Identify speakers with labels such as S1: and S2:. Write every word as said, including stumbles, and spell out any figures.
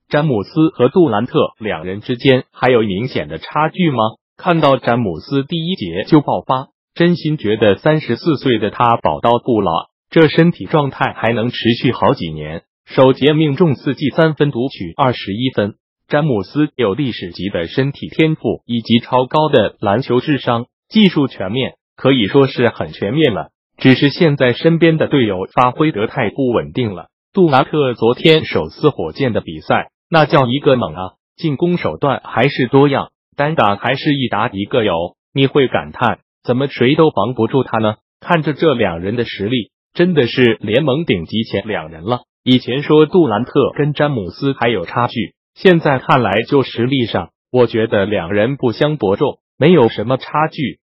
S1: 詹姆斯和杜兰特两人之间还有明显的差距吗？看到詹姆斯第一节就爆发，真心觉得三十四岁的他宝刀不老，这身体状态还能持续好几年。首节命中四记三分，独取二十一分。詹姆斯有历史级的身体天赋以及超高的篮球智商，技术全面，可以说是很全面了。只是现在身边的队友发挥得太不稳定了。杜兰特昨天手撕火箭的比赛，那叫一个猛啊！进攻手段还是多样，单打还是一打一个有，你会感叹怎么谁都防不住他呢？看着这两人的实力，真的是联盟顶级前两人了。以前说杜兰特跟詹姆斯还有差距，现在看来就实力上，我觉得两人不相伯仲，没有什么差距。